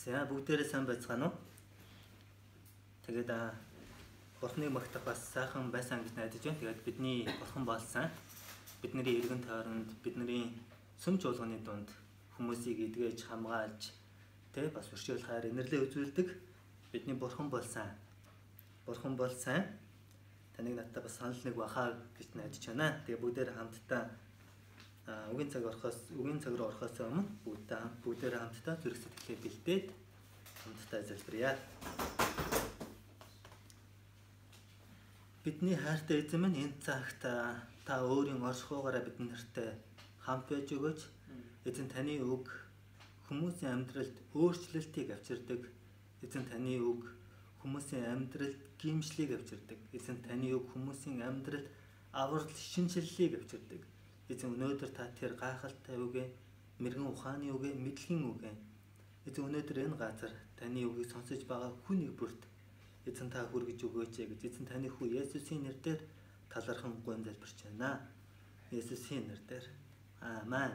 За бүгдээрээ сайн байцгаана уу? Тэгээд бурхныг магтах бас сайхан байсан гэж найдаж байна. Тэгээд бидний бурхан бол сайн. Бидний эргэн тойронд, бидний сүм чуулганы дунд хүмүүсийг эдгэж хамгаалж, бас өршөөл хайр инэрлээ үзүүлдэг. Бидний бурхан бол сайн. Бурхан бол сайн. Таныг надтай бас санал нэг бахаа гэж найдаж байна. Тэгээд бүгдээрээ хамтдаа үгийн цаг руу орохоос өмнө бүгдээрээ хамтдаа зүрх сэтгэлээ бэлдээд хамтдаа залбирая. Бидний хайртай эзэн минь энэ цагт та өөрийн оршихугаараа бид нартай хамт байж өгөөч. Эзэн таны үг хүмүүсийн амьдралд өөрчлөлтийг авчирдаг. Эзэн таны үг хүмүүсийн амьдралд гимшлийг авчирдаг. Эзэн таны үг хүмүүсийн амьдралд аврал шинжлэлийг авчирдаг. Эзэн өнөөдөр та тэр гайхалтай үгээ, мэрэгэн ухааны үгээ, мэдлэгийн үгээ. Эзэн өнөөдөр энэ газар таны үгийг сонсож байгаа хүнийг бүрт эзэн та хүргэж өгөөч гэж эзэн таны хүү Есүсийн нэрээр талархан гуйн залбирч байна. Есүсийн нэрээр. Аамен.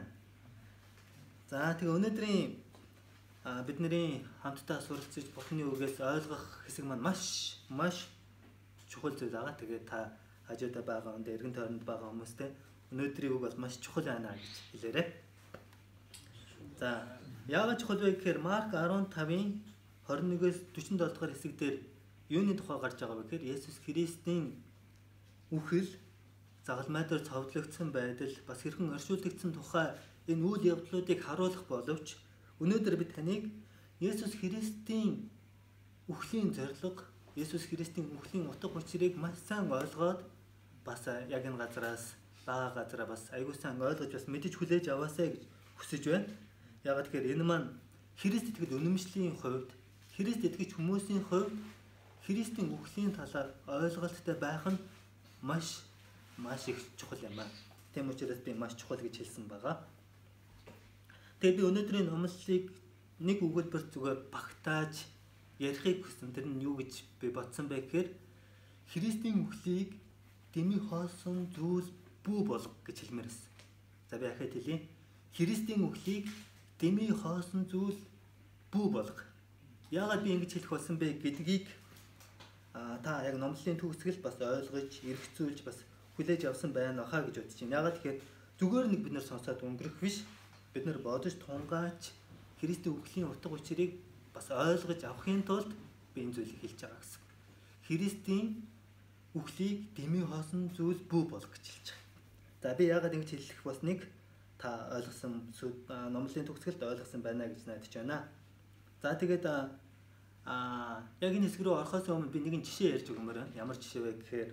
За тэгээ өнөөдрийн бидний хамтдаа суралцж Бурхны үгээс ойлгох хэсэг маань маш чухал зүйл байгаа. Тэгээ та хажуудаа байгаа хүнд эргэн тойронд байгаа хүмүүстэй өнөөдрийн үг бол маш чухал байна гэж хэлээрэй. За, яагаад чухал вэ гэхээр Марк 15-ын 21-өөс 47 дугаар хэсэг дээр юуны тухай гарч байгаа вэ гэхээр Есүс Христийн үхэл, загалмай дээр цовдлогдсон байдал, бас хэрхэн оршуулгдсан тухай энэ үйл явдлуудыг харуулах боловч өнөөдөр бид таныг Есүс Христийн үхлийн зорилго, Есүс Христийн үхлийн утга учирыг маш сайн ойлгоод бас яг энэ газраас бас аягүй сайн ойлгож бас мэдэж хүлээж аваасаа гэж хүсэж байна. Ягаад гэхээр энэ маань Христ итгэл үнэмшлийн хувьд, Христ итгэж хүмүүсийн хувьд Христийн үхлийн талаар ойлголттой байх нь маш их чухал юм байна. Тийм учраас би маш чухал гэж хэлсэн байгаа. Тэгээд би өнөөдрийн номлолыг нэг өгүүлбэр зүгээр багтааж ярихыг хүсэн. Тэр нь юу гэж би бодсон бэ гэхээр Христийн үхлийг дэмий хоосон зүйл бүү болго гэж хэлмээр байсан. За би ахад хэлье. Христийн үхлийг дэмий хоосон зүйл бүү болго. Яагаад би ингэж хэлэх болсон бэ гэдгийг та яг номлолын төгсгөл бас ойлгож, эргцүүлж бас хүлээж авсан байна хаа гэж бодож байна. Яагаад тэгэхээр зүгээр нэг бид нар сонсоод өнгөрөх биш. Бид нар бодож тунгааж Христийн үхлийн утга учирыг бас ойлгож авахын тулд би энэ зүйлийг хэлж байгаа гэсэн. Христийн үхлийг дэмий хоосон зүйл бүү болго гэж хэлж байгаа. За би яагаад ингэж хэлэх болсныг та ойлгосон номлолын төгсгөлд ойлгосон байна гэж найдаж байна. За тэгээд яг энэ хэсэг рүү орохоос өмнө би нэгэн жишээ ярьж өгмөр байна. Ямар жишээ вэ гэхээр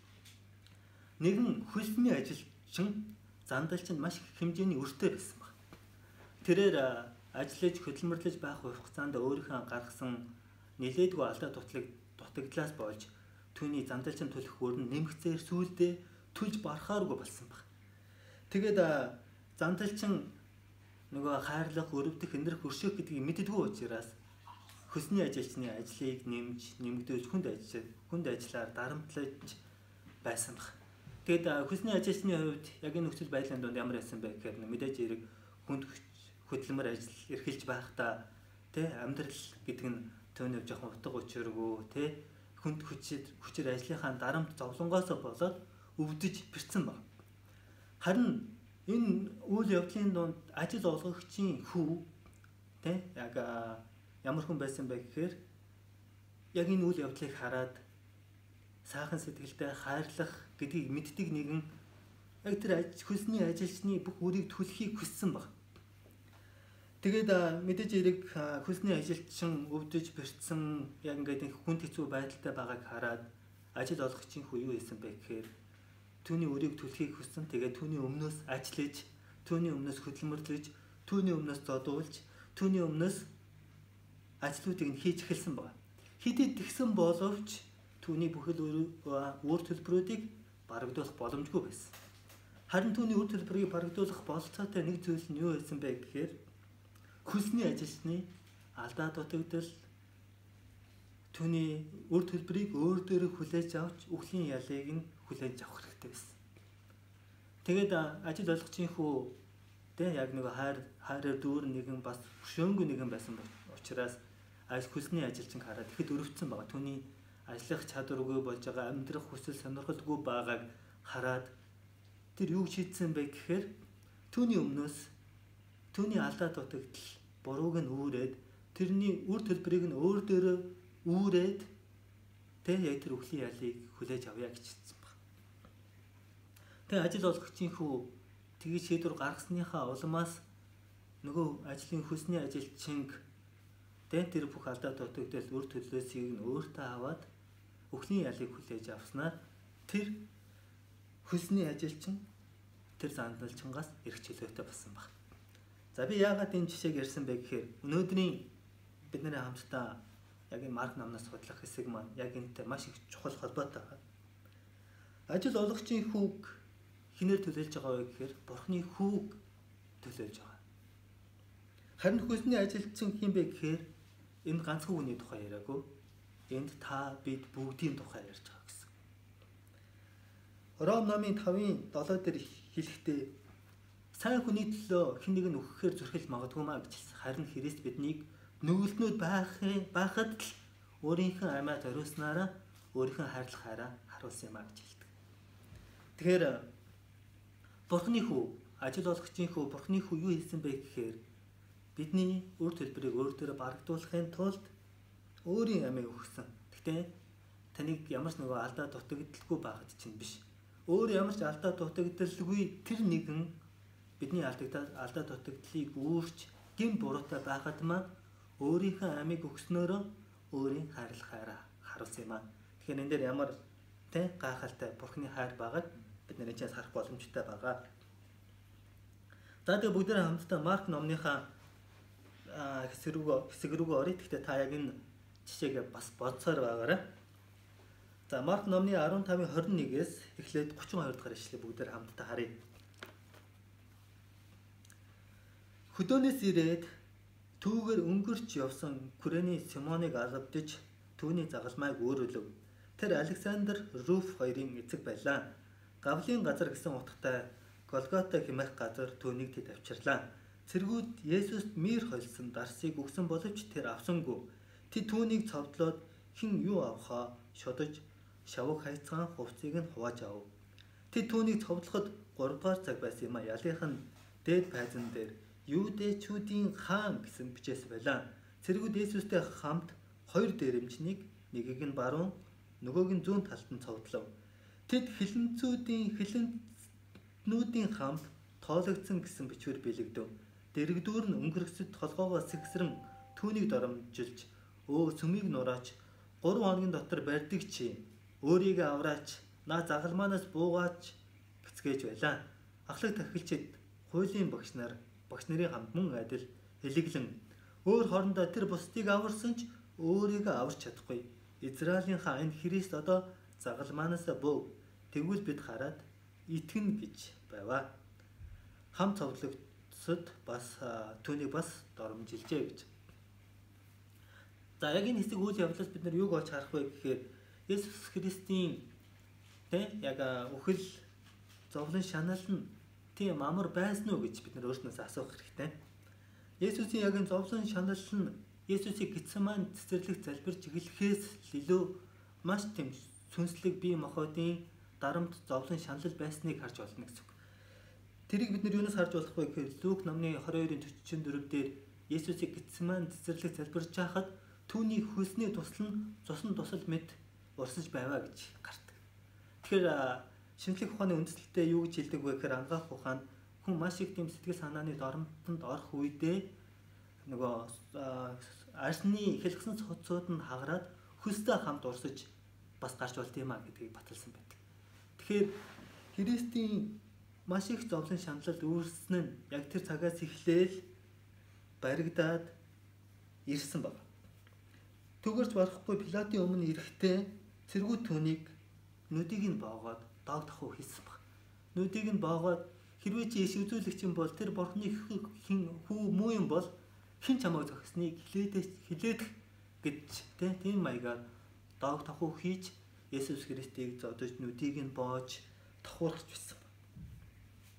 нэгэн хөлсний ажилчин зандалчинд маш их хэмжээний өртөө байсан баг. Тэрээр ажиллаж хөдөлмөрлөж байх хугацаанд өөрийнхөө гаргасан нэлээдгүй алдаа дутагдлаас болж түүний зандалчин төлөх өр нь нэмэгцээр сүүлдээ түлж барахааргүй болсон баг. Тэгээд зандалчин нөгөө хайрлах, өрөвдөх, энэрх, өршөөх гэдгийг мэддэггүй учраас хөсний ажилчны ажлыг нэмэгдүүлж хүнд ажиллаар дарамтлаж байсан баг. Тэгээд хөсний ажилчны хувьд яг энэ нөхцөл байдлын донд ямар байсан бэ гэхээр мэдээж эрэг хүнд хөдөлмөр ажил эрхэлж байхдаа амьдрал гэдэг нь түүний жоохон утга учиргүй хүнд хүчээр ажлынхаа дарамт зовлонгоос болоод өвдөж бэрцэн баг. Харин энэ үйл явдлын донд ажил олгогчийн хүү яг ямар хүн байсан бэ гэхээр яг энэ үйл явдлыг хараад сайхан сэтгэлтэй хайрлах гэдгийг мэддэг нэгэн яг тэр хөсний ажилчны бүх үрийг түлхийг хүссэн баг. Тэгээд мэдээж эрэг хөсний ажилчин өвдөж бэрцэн яг ингээд хүнд хэцүү байдалтай байгааг хараад ажил олгогчийн хүү юу хийсэн бэ гэхээр түүний өрийг түлхийг хүссэн. Тэгээд түүний өмнөөс ажиллаж, түүний өмнөөс хөдөлмөрлөж, түүний өмнөөс зодуулж, түүний өмнөөс ажлуудыг нь хийж эхэлсэн байна. Хэдий тэгсэн боловч түүний бүхэл үр төлбөрүүдийг барагдуулах боломжгүй байсан. Харин түүний үр төлбөрийг барагдуулах болцоотой нэг зүйл нь юу байсан бэ гэхээр хөсний ажилчны алдаа дутагдал түүний үр төлбөрийг өөр дээрээ хүлээж авч үхлийн ялыг нь хүлээж авах хэрэгтэй байсан. Тэгээд ажил олгогчийн хүү яг нэг хайраар дүүрэн нэгэн бас хөшөөнгүй нэгэн байсан учраас хүсний ажилчин хараад ихэд өрөвдсөн байгаа. Түүний ажиллах чадваргүй болж байгаа, амьдрах хүсэл сонирхолгүй байгааг хараад тэр юу шийдсэн бэ гэхээр түүний өмнөөс түүний алдаа дутагдал бурууг нь үүрээд тэрний үр төлбөрийг нь өөр дээрээ үүрээд яг тэр өхлийн ялыг хүлээж авъя гэж хэлсэн баг. Тэгээ ажил олгогчийн хүү тгий шийдвэр гаргасныхаа улмаас нөгөө ажлын хүсний ажилчинг тэр бүх алдаа дутагдал үр төлөөсийг нь өөртөө аваад өхлийн ялыг хүлээж авснаар тэр хүсний ажилчин тэр зандалчингаас эрх чөлөөтэй болсон баг. За би яагаад энэ жишээг ярьсан бэ гэхээр өнөөдрийн бидний хамтдаа яг энэ Марк номноос судлах хэсэг маань яг энэтэй маш их чухал холбоотой байна. Ажил олгогчийн хүүг хинээр төлөөлж байгаа вэ гэхээр Бурхны хүүг төлөөлж байгаа. Харин хүсний ажилчин хин бэ гэхээр энэ ганцхан хүний тухай яриаггүй. Энд та бид бүгдийн тухай ярьж байгаа гэсэн. Ром номын 5:7 дээр хэлэхдээ сайн хүний төлөө хэн нэг нь өгөхээр зүрхэл магадгүй маа гэж хэлсэн. Харин Христ биднийг нүгэлтнүүд байхад л өөрийнхөө амиа зориулснараа өөрийнхөө хайрлахаараа харуулсан юм а гэж хэлдэг. Тэгэхээр Бурхны хүү, ажил олгогчийн хүү, Бурхны хүү юу хэлсэн бэ гэхээр бидний үр төлбөрийг өөр дээрээ барагдуулахын тулд өөрийн амиа өгсөн. Гэхдээ таныг ямар ч нөгөө алдаа дутагдaltaгүй байхад чинь биш. Өөр ямар ч алдаа дутагдaltaгүй тэр нэгэн бидний алдаа дутагдлыг үүрч гин буруутай байхад маань өөрийнхөө амийг өгснөөрөө өөрийн хайрлахаараа харуулсан юм аа. Тэгэхээр энэ дээр ямар гайхалтай Бурхны хайр байгааг бид нэрээс харах боломжтой байгаа. За тэгээ бүгдээ хамтдаа Марк номныхаа хэсэг рүү оръё. Гэхдээ та яг энэ жишээг бас бодсоор байгаарай. За Марк номны 15:21-ээс эхлээд 32 дахь ишлэгийг бүгдээ хамтдаа харъя. Хөдөөнөөс ирээд түүгээр өнгөрч явсан Күрэний Симоныг алавдж түүний загалмайг өөрөлөв. Тэр Александр Руф хоёрын эцэг байлаа. Гавлын газар гэсэн утгатай Голгота хэмээх газар түүнийг тэд авчирлаа. Цэргүүд Есүст мөр холсон дарсыг өгсөн боловч тэр авсангүй. Тэд түүнийг цовдлоод хэн юу авахаа шодож шавууг хайцгаан хувцсыг нь хувааж ав. Тэд түүнийг цовдлоход 3 дугаар цаг байсан юм а. Ялынх нь дээд байзан дээр Юудэчүүдийн хаан гэсэн бичээс байлаа. Цэргүүд Есүстэй хамт 2 дээрэмчнийг нэгийг нь баруун, нөгөөг нь зүүн талд нь цовдлов. Тэд хилэнцнүүдийн хамт тоологдсон гэсэн бичвэр бэлэгдэв. Дэрэгдүүр нь өнгөрөхсөд толгоогоо сэгсрэн түүнийг доромжилж сүмийг нураач 3 хоногийн дотор барьдаг чи өөрийгөө авраач наа загалмаанаас буугаач гэцгээж байлаа. Ахлах тахилчид хуулийн багш нарын хамт мөн адил хэлэглэн өөр хоорондоо тэр бусдыг аварсан ч өөрийгөө аварч чадахгүй. Израилийнхаа энэ Христ одоо загалмаанаас бууг тэгвэл бид хараад итгэнэ гэж байваа. Хам цовдлогдсод бас түүнийг бас доромжилжээ гэж. За яг энэ хэсэг үйл явдлаас бид нар юуг олж харах вэ гэхээр Есүс Христийн яг үхэл зовлон шанал нь тийм амар байсан уу гэж бид нар өөрснөөс асуух хэрэгтэй. Есүсийн яг энэ зовлон шанал нь Есүсийг Гетсеман цэцэрлэгт залбирч эхлэхээс илүү маш тийм сүнслэг бие махбодын дарамт зовлон шанал байсныг харж болно гэсэн үг. Тэрийг бид нар юунаас харж болох вэ гэхээр Лук номны 22:44 дээр Есүсийг Гетсеман цэцэрлэгт залбирч байхад түүний хөлсний тусал нь цусан тусал мэд урсаж байваа гэж гардаг. Тэгэхээр шинжлэх ухааны үндслэлтэй юу гэж хэлдэг вэ гэхээр ангаах ухаанд хүн маш их тийм сэтгэл санааны доромтонд орох үедээ нөгөө арсны хэлхсэн цуцууд нь хагараад хөлстэй хамт урсаж бас гарч болт юм а гэдгийг баталсан байдаг. Тэгэхээр Христийн маш их зовлон шаналл үүссэн нь яг тэр цагаас эхлээл баригдаад ирсэн баг. Түгэрч барахгүй Пилатын өмнө ирэхдээ цэргүүд түүнийг нүдийг нь боогоод дог тахуу хийсэн баг. Нүдийг нь боогоод хэрвээ чи иш үзүүлэгч юм бол тэр Бурхны хүү муу юм бол хэн чамайг зогсныг хилээд гэж тийм маягаар дог тахуу хийж Есүс Христийг зодож нүдийг нь боож тахуурч байсан баг.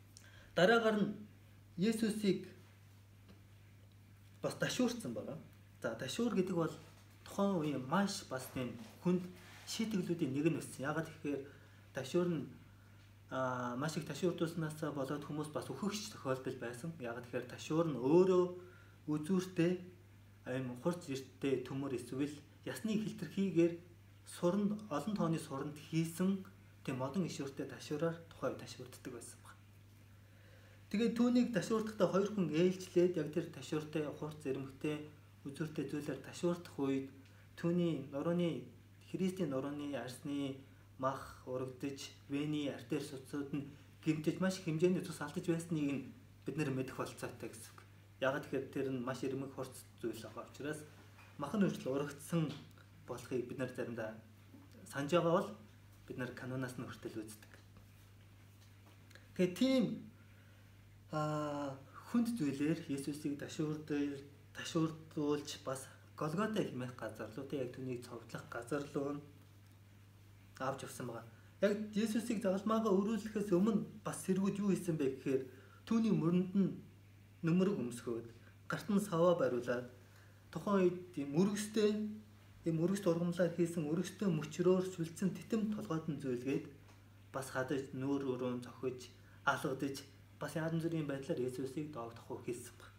Дараагаар нь Есүсийг бас дашуурсан байгаа. За ташуур гэдэг бол тухайн үеийн маш бас тийм хүнд шийтгэлүүдийн нэг нь байсан. Ягаад гэхээр ташуур нь маш их ташуурдуулснаас болоод хүмүүс бас үхэгч тохиолдол байсан. Ягаад гэхээр ташуур нь өөрөө үзүүртэй аим хурц эрттэй төмөр эсвэл ясны хилтерхийгээр суранд олон тооны суранд хийсэн тийм модон ишүүртэй ташуураар тухайн ташуурддаг байсан баг. Тэгээд түүнийг ташуурдахдаа хоёр хүн ээлжлээд яг тэр ташууртай хурц зэрэмхтэй үзүүртэй зүйлээр ташуурдах үед түүний нурууны Христийн нурууны арсны мах урагдж, вений артер суцууд нь гэмтэж маш их хэмжээний цус алдаж байсныг нь бид нэр мэдэх болцоотой гэсэн үг. Яг тэгэхээр тэр нь маш ирмэг хурц зүйл байгаа учраас махан хүртэл урагдсан болохыг бид нар заримдаа санаж байгаа бол бид нар канонаас нь хүртэл үздэг. Тэгэхээр тийм хүнд зүйлээр Есүсийг ташуурдуулж бас Голгота хэмээх газар руу яг түүнийг цовдлох газар руу авч явсан байгаа. Яг Есүсийг загалмаагаа өрүүлэхээс өмнө бас сэргүүд юу хийсэн бэ гэхээр түүний мөрөнд нь нөмрөг өмсгөөд гарт нь саваа бариулаад тухайн үед мөрөгсд ургамлаар хийсэн өргөстэй мөчрөөр сүлцэн титэм толгойд нь зүйлгээд бас хадаж нүүр өрөөн цохиж алгадаж бас янз бүрийн байдлаар Есүсийг доогдох хийсэн баг.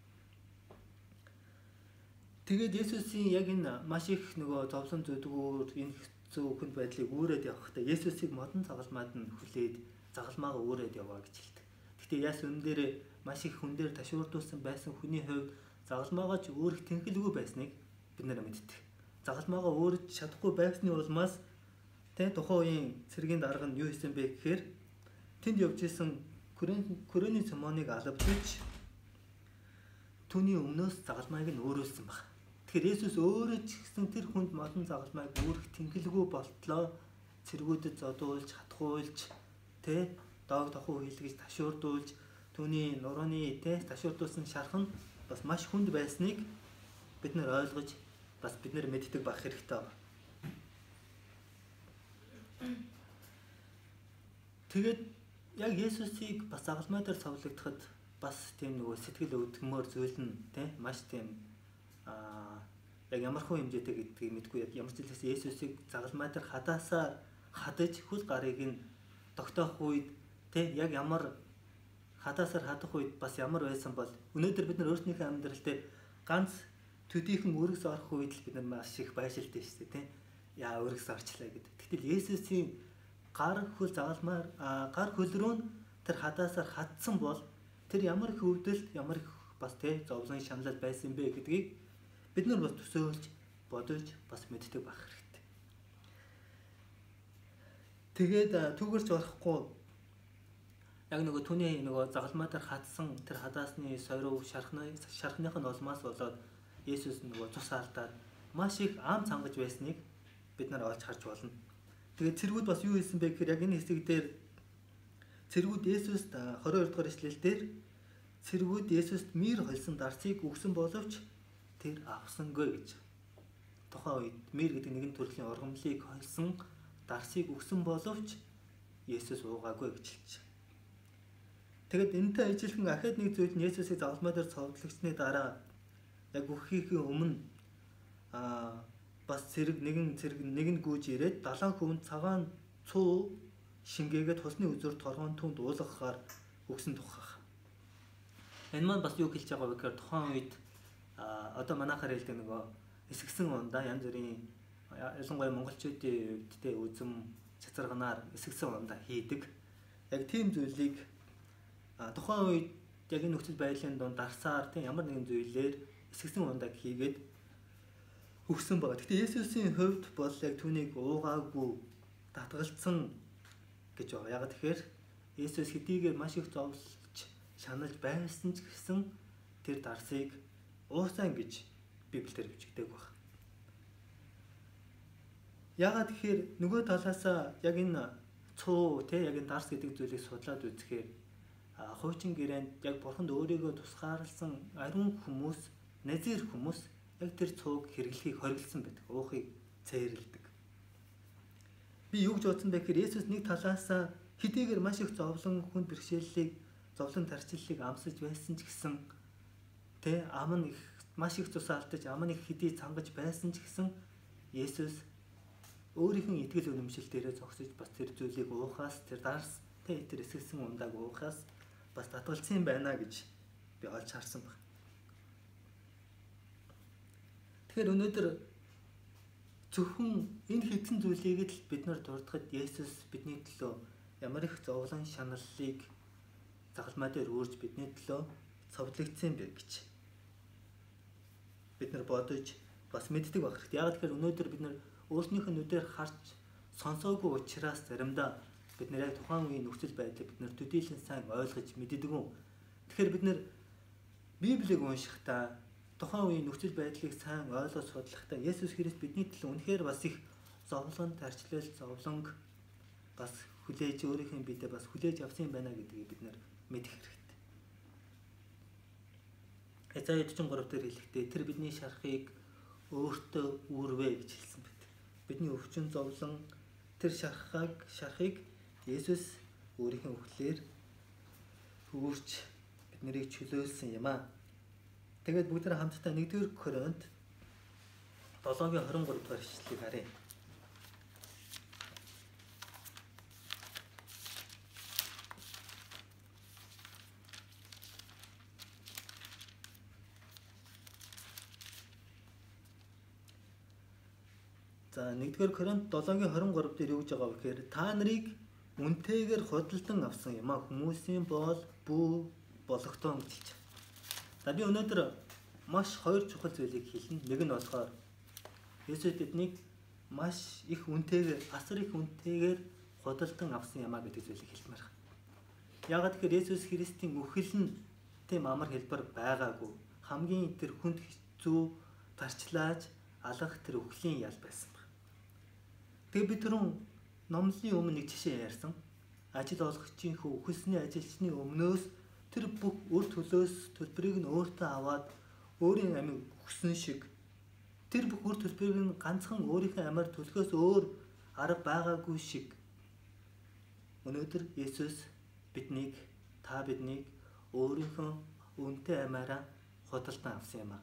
Тэгээд Есүсийн яг энэ маш их нөгөө зовлон зүдгүүр энэ хэцүү хүнд байдлыг үүрээд явахдаа Есүсийг модон загалмаад нь хүлээд загалмаагаа үүрээд яваа гэж хэлдэг. Гэхдээ яс үн дээр маш их хүн дээр ташуурдуулсан байсан хүний хувьд загалмаагаа ч өөрөх тэнхэлгүй байсныг бид нар мэддэг. Загалмаагаа өөрөж чадахгүй байсны улмаас тухайн үеийн цэргийн дарга нь юу хийсэн бэ гэхээр тэнд явж исэн Корены Симоныг алавжиж түүний өмнөөс загалмайг нь өөрүүлсэн баг. Тэгэхээр Есүс өөрөө ч гэсэн тэр хүнд модон загалмайг өөрөх тэнхэлгүй болтлоо цэргүүдэд зодуулж, хатгуулж, доог тохуу хийлгэж ташуурдуулж түүний нурууны ташуурдуулсан шарх нь бас маш хүнд байсныг бид нар ойлгож бас бид нар мэддэг байх хэрэгтэй байна. Тэгээд яг Есүсийг бас загалмай дээр цовлогдоход бас тийм нөгөө сэтгэл өвдгмөр зүйл нь маш тийм яг ямар хөө хэмжээтэй гэдгийг мэдгүй ямар ч зүйлээс Есүсийг загалмай дээр хадаасаар хадаж хөл гарыг нь тогтоох үед яг ямар хадаасаар хадах үед бас ямар байсан бол өнөөдөр бид нар өөрсдийнхөө амьдрал дээр ганц төдийхөн өргөс орох үед л бид нар маш их байшилтай шүү дээ яа өргөс орчлаа гэдэг. Тэгтэл Есүсийн гар хөл загалмаар гар хөл рүү тэр хадаасаар хатсан бол тэр ямар их өвдөлт ямар их бас зовлон шаналл байсан бэ гэдгийг бид нар бас төсөөлж бодож бас мэддэг байх хэрэгтэй. Тэгээд түүгэрч орохгүй яг нөгөө түүний нөгөө загалмай дээр хатсан тэр хадаасны сойров шархных нь улмаас болоод Есүс нөгөө цус алдаад маш их ам цангаж байсныг бид нар олж харж болно. Тэгээд цэргүүд бас юу хийсэн бэ гэхээр яг энэ хэсэг дээр цэргүүд Есүст 22 дугаар ишлэл дээр цэргүүд Есүст мир холсон дарсыг өгсөн боловч тэр авсангүй гэж. Тухайн үед мир гэдэг нэгэн төрлийн ургамлыг холсон дарсыг өгсөн боловч Есүс уугаагүй гэж хэлж байна. Тэгэд энэтэй ажилхан ахад нэг зүйл нь Есүсийг загалмай дээр цовдлогчны дараа яг үххийн өмнө бас нэгэн гүйж ирээд далайн хүнд цагаан цуу шингээгээд хусны үзүүр торгон түнд уулгахаар өгсөн тухай. Энэ маань бас юу хэлж байгаа вэ гэхээр тухайн үед одоо манайхаар хэлдэг нөгөө эсгсэн ундаа янз бүрийн ялангуяа монголчуудын үед үзэм цацарганаар эсгсэн ундаа хийдэг. Яг тийм зүйлийг тухайн үед яг энэ нөхцөл байдлын донд дарсаар ямар нэгэн зүйлээр эсгсэн ундаг хийгээд өгсөн байгаа. Гэхдээ Есүсийн хувьд бол яг түүнийг уугаагүй татгалцсан гэж байгаа. Яг тэгэхээр Есүс хэдийгээр маш их зовлож шаналж байсан ч гэсэн тэр дарсыг уусан гэж Библиэлд бичигдэг байна. Ягаад тэгэхээр нөгөө талаасаа яг энэ цуу яг энэ дарс гэдэг зүйлийг судлаад үзэхээр хуучин гэрээнд яг бурханд өөрийгөө тусгаарласан ариун хүмүүс, назир хүмүүс яг тэр цууг хэрэглэхийг хориглосон байдаг. Уухыг цээрлдэг. Би юу гэж бодсон бэ гэхээр Есүс нэг талаасаа хэдийгээр маш их зовлон хүнд бэрхшээлийг, зовлон тарчлалыг амсаж байсан ч гэсэн ам нь их маш их цус алдаж аман их хэдий цангаж байсан ч гэсэн Есүс өөрийнхөө итгэл үнэмшил дээрээ зогсож бас тэр зүйлийг уухаас тэр дарс тэр эсгэсэн ундааг уухаас бас татгалцсан байна гэж би олж харсан баг. Тэгэхээр өнөөдөр зөвхөн энэ хэдэн зүйлийг л бид нар дурдахад Есүс бидний төлөө ямар их зовлон шаналлыг загалмай дээр үүрж бидний төлөө цовдлогдсон бэ гэж бид нар бодож бас мэддэг байх хэрэгтэй. Яг тэгэхээр өнөөдөр бид нар өөрснийхөө нүдээр харж сонсоогүй учраас заримдаа бид нар яг тухайн үеийн нөхцөл байдлыг бид нар төдийлөн сайн ойлгож мэддэг юм. Тэгэхээр бид нар Библийг уншихдаа тухайн үеийн нөхцөл байдлыг сайн ойлгож судлахдаа Есүс Христ бидний төлөө үнэхээр бас их зовлон, тарчлал, зовлонг бас хүлээж өөрийнхөө биедээ бас хүлээж авсан юм байна гэдгийг бид нар мэдэх хэрэгтэй. Эзая 43 дээр хэлэхдээ тэр бидний шархыг өөртөө үүрвэ гэж хэлсэн байдаг. Бидний өвчин зовлон тэр шархыг Есүс өөрийнхөө үхлээр үүрч биднийг чөлөөлсөн юм аа. Тэгээд бүгд хамтдаа 1-р Коринт 7-гийн 23 дугаар ишлэлийг харъя. За 1-р Коринт 7-гийн 23 дээр юу гэж байгаа вэ гэхээр та нарыг үнтэйгээр худалдан авсан юм а хүмүүсийн боол бүү бологтон гэж хэлж. За би өнөөдөр маш хоёр чухал зүйлийг хэлнэ. Нэг нь болохоор Есүс биднийг маш их үнтэйгээр асар их үнтэйгээр худалдан авсан юм а гэдэг зүйлийг хэлмээр байна. Яагаад гэхээр Есүс Христийн үхэл нь тийм амар хэлбэр байгаагүй. Хамгийн тэр хүнд хэцүү тарчлааж алах тэр үхлийн ял байсан байна. Тэгээ бид түрүүн номлын өмнө нэг жишээ ярьсан. Ажил олгогчийн хүү үхэлсний ажилчны өмнөөс тэр бүх үр төлөөс төлбөрийг нь өөртөө аваад өөрийн амийг өгсөн шиг тэр бүх үр төлбөрийг нь ганцхан өөрийнхөө амаар төлөхөөс өөр арга байгаагүй шиг өнөөдөр Есүс та биднийг өөрийнхөө үнэтэй амаараа худалдан авсан юм а.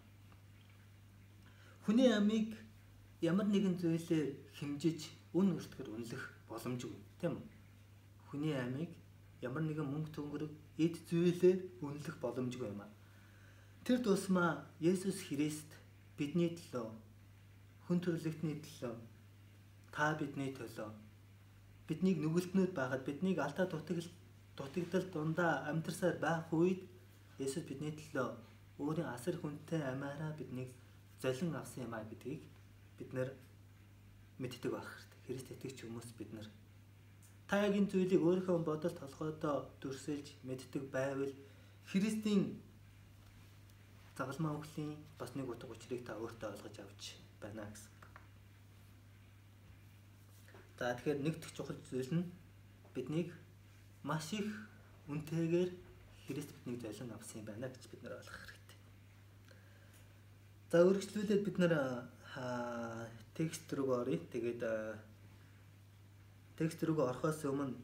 Хүний амийг ямар нэгэн зүйлээр хэмжиж үн өртгөр үнэлэх боломжгүй, тийм үү? Хүний амийг ямар нэгэн мөнгө төгрөг эд зүйлээр үнэлэх боломжгүй юм а. Тэр тусмаа Есүс Христ бидний төлөө хүн төрлөختний төлөө та бидний төлөө биднийг нүгэлтнүүд байгаад биднийг алдаа дутагдал дундаа амьдарсаар байх үед Есүс бидний төлөө өөрийн асар хүнтэй амаараа биднийг золин авсан юм а гэдгийг бид нар мэддэг байх хэрэгтэй. Христ итгэгч хүмүүс бид нар та яг энэ зүйлийг өөрийнхөө бодол толгойдоо дүрсэлж мэддэг байвал Христийн загалмай үхлийн бас нэг утга учирыг та өөртөө ойлгож авч байна гэсэн. За тэгэхээр нэг дэх чухал зүйл нь биднийг маш их үнэтэйгээр Христ биднийг золин авсан юм байна гэж бид нар ойлгох хэрэгтэй. За үргэлжлүүлээд бид нар текст рүү оръё. Тэгээд текст рүү орохоос өмнө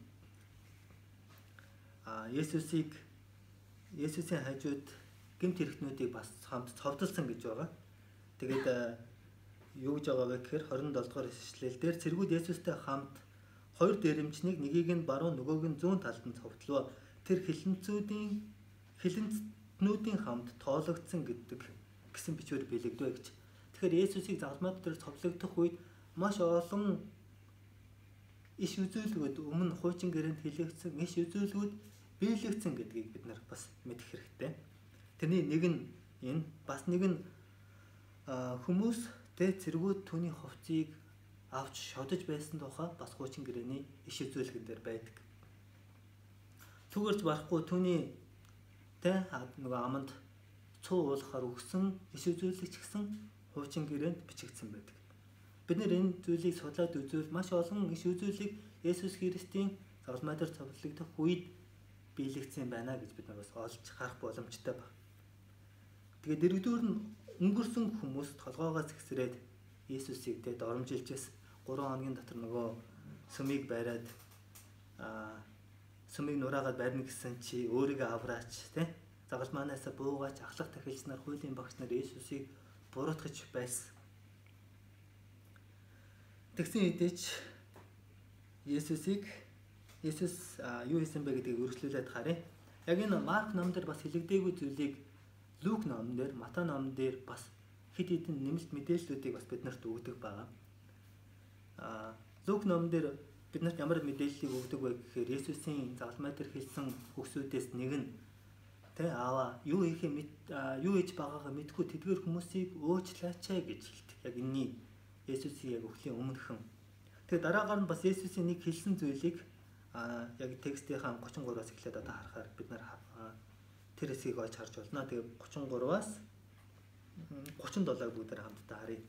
Есүсийн хажууд гэмт хэрэгтнүүдийг бас хамт цовдлсон гэж байгаа. Тэгээд юу гэж байгаа вэ гэхээр 27 дугаар ишлэл дээр цэргүүд Есүстэй хамт хоёр дээрэмчнийг нэгийг нь баруун нөгөөг нь зүүн талд нь цовдлоо. Тэр хилэнцнүүдийн хамт тоологдсон гэдэг гэсэн бичвэр билэгдэв гэж. Тэгэхээр Есүсийг загалмай дээр цовдлогдох үед маш олон иш үзүүлгүүд өмнө хуучин гэрээнд хэлэгдсэн иш үзүүлгүүд биелэгдсэн гэдгийг бид нар бас мэдэх хэрэгтэй. Тэрний нэг нь энэ бас нэг нь хүмүүс цэргүүд түүний хувцсыг авч шодож байсан тухай бас хуучин гэрээний иш үзүүлгэн дээр байдаг. Түгээрч барахгүй түүний нөгөө аманд цуу уулахаар өгсөн иш үзүүлэгч гэсэн хуучин гэрээнд бичигдсэн байдаг. Бид нэр энэ зүйлийг судлаад үзвэл маш олон иш үзүүлэг Есүс Христийн загалмай дээр цовдлогдох үед биелэгдсэн байна гэж бид нар бас олж харах боломжтой байна. Тэгээд дэрэгдүүр нь өнгөрсөн хүмүүс толгоогоо зэгсрээд Есүсийг доромжилж байсан. 3 хоногийн дотор нөгөө сүмийг бариад сүмийг нураагаад барина гэсэн чи өөрийгөө авраач загалмаанаас буугаач ахлах тахилчнаар хуулийн багш нар Есүсийг буруутгаж байсан. Тэгсэн хэдийч Есүс юу хийсэн бэ гэдгийг үргэлжлүүлээд харъя. Яг энэ Марк номон дээр бас хэлэгдээгүй зүйлийг Лук номон дээр, Матай номон дээр бас хэд хэдэн нэмэлт мэдээллүүдийг бас биднэрт өгдөг байгаа. Лук номон дээр биднэрт ямар мэдээллийг өгдөг вэ гэхээр Есүсийн загалмай дээр хэлсэн үгсүүдээс нэг нь аава юу хийж байгаагаа мэдгүй тэдгээр хүмүүсийг өөчлөөч гэж хэлдэг. Яг энэний Есүсийн яг өхлийн өмнөхөн. Тэгээ дараагаар нь бас Есүсийн нэг хэлсэн зүйлийг яг текстийнхаа 33-аас эхлээд одоо харахаар бид нар тэр хэсгийг олж харж болно. Тэгээ 33-аас 37-ыг бүгдээр хамтдаа харъя.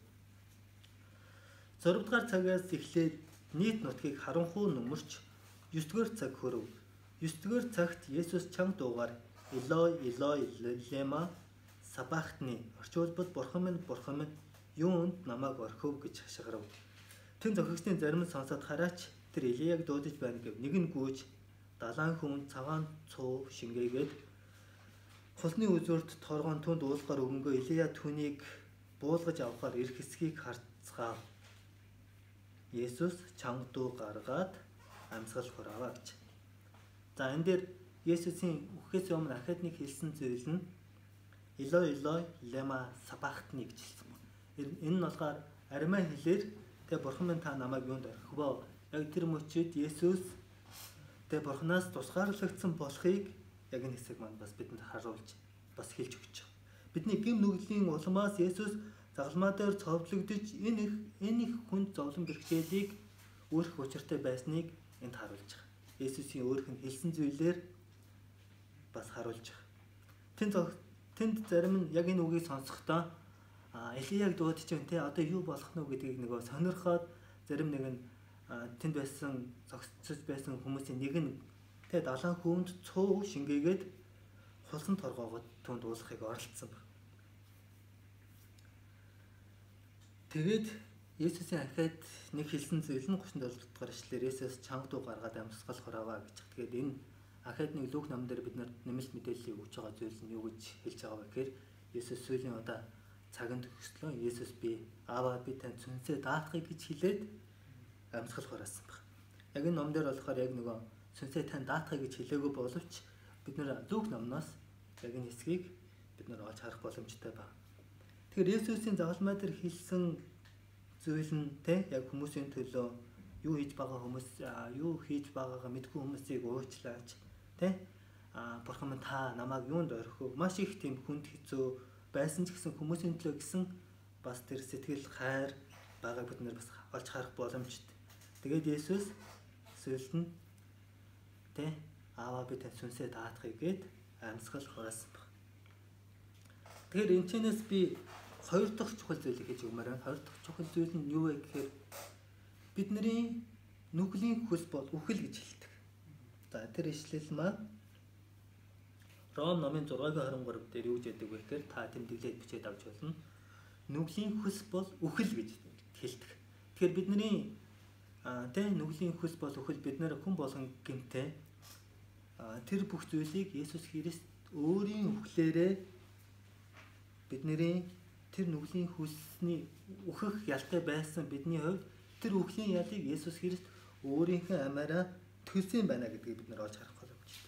6 дугаар цагаас эхлээд нийт нутгийг харанхуй нөмөрч 9 дугаар цаг хүрв. 9 дугаар цагт Есүс чанга дуугаар Илой, Илой, лема сабахтны орчуулбал бурхан минь юунд намайг орхив гэж хашгирав. Тэн зохигчдын зарим нь сонсоод хараач тэр Илияг дуудаж байна гэв. Нэг нь гүйж далайн хүн цагаан цуу шингээгээд хулны үзүүрт торгон түнд уулгаар өнгөө Илия түүнийг буулгаж авахар ирэх хэсгийг харцгаав. Есүс чанга дуу гаргаад амьсгал хурааваа гэж. За энэ дээр Есүсийн үхээс өмнө ахад нэг хэлсэн зүйл нь Илой, Илой, лема сабахтны гэж хэлсэн байна. Энэ нь болохоор аримай хэлээр тэ бурхан минь та намайг юунд орхив вэ? Яг тэр мөчид Есүс тэ бурханаас тусгаарлагдсан болохыг яг энэ хэсэг маань бас бидэнд харуулж бас хэлж өгч байгаа. Бидний гэм нүглийн улмаас Есүс загалмай дээр цовдлогдож энэ их хүнд зовлон бэрхшээлийг өөрөх учиртай байсныг энд харуулж байгаа. Есүсийн өөрийнх нь хэлсэн зүйлээр бас харуулж байгаа. Тэнд зарим нь яг энэ үгийг сонсохдоо Илияг дуудаж байна те одоо юу болох нь вэ гэдгийг нөгөө сонирхоод зарим нэг нь тэнд байсан зогсож байсан хүмүүсийн нэг нь те далайн хүнд цуу шингээгээд хулсан торгоогод түнд уулахыг оролцсон байна. Тэгээд Есүсийн ахад нэг хэлсэн зүйл нь 37 дугаар эшлэлээр Есүс чанга дуу гаргаад амьсгал хурааваа гэж. Тэгээд энэ ахад нэг Лук номон дээр бид нар нэмэлт мэдээллийг өгч байгаа зүйл нь юу гэж хэлж байгаа вэ гэхээр Есүс сүүлийн удаа цагт төгслөө. Есүс би ааваа би танд сүнсээ даатгая гэж хэлээд амьсгал хураасан баг. Яг энэ номон дээр болохоор яг нөгөө сүнсээ танд даатгая гэж хэлээгүй боловч бид нар Лук номноос яг энэ хэсгийг бид нар олж харах боломжтой байна. Тэгэхээр Есүсийн загалмай дээр хэлсэн зүйл нь те яг хүмүүсийн төлөө юу хийж байгаагаа мэдгүй хүмүүсийг уучлаач те бурхан минь та намайг юунд орхив маш их тийм хүнд хэцүү байсан ч гэсэн хүмүүсийн төлөө гэсэн бас тэр сэтгэл хайр байгааг бид нэр бас олж харах боломжтой. Тэгээд Есүс сүүлд нь те ааваа би тань сүнсээ даатгая гэд амьсгал хураасан баг. Тэгэхээр энэ чэнэс би хоёр дахь чухал зүйлийг хийж өгмөр байна. Хоёр дахь чухал зүйл нь юу вэ гэхээр бидний нүглийн хүс бол үхэл гэж хэлдэг. За тэр ишлэл маань Ром номын 6:23 дээр юу гэж яддаг вэ гэхээр та тэмдэглээд бичээд авч болно. Нүглийн хүс бол үхэл гэж хэлдэг. Тэгэхээр бидний нүглийн хүс бол үхэл бид нэр хүн болгон гэмтэй тэр бүх зүйлийг Есүс Христ өөрийн үхлээрээ бидний тэр нүглийн хүсний үхэх ялтай байсан бидний хувьд тэр үхлийн ялыг Есүс Христ өөрийнхөө амаараа төлсөн байна гэдгийг бид нар олж харах боломжтой.